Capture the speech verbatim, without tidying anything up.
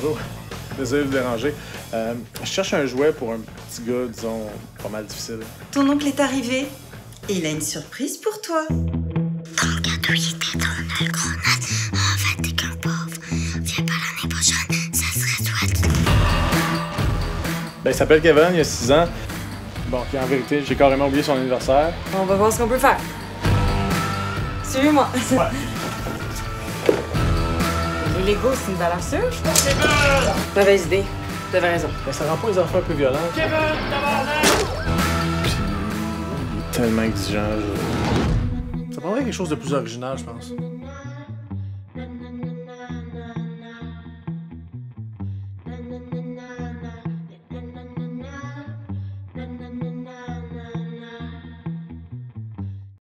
bonjour. Désolé de vous déranger. Euh, je cherche un jouet pour un petit gars, disons, pas mal difficile. Ton oncle est arrivé et il a une surprise pour toi. Ton cadeau, il était dans le grenade. En fait, t'es qu'un pauvre. Viens pas l'année prochaine, ça serait chouette. Ben, il s'appelle Kevin, il a six ans. Bon, ok, en vérité, j'ai carrément oublié son anniversaire. On va voir ce qu'on peut faire. Suis-moi. Ouais. Les Legos, c'est une valeur sûre. Mauvaise idée. T'avais raison. Ben, ça rend pas les enfants un peu violents. Kevin, tabarnak! Puis, il est tellement exigeant. Je... Ça prendrait quelque chose de plus original, je pense.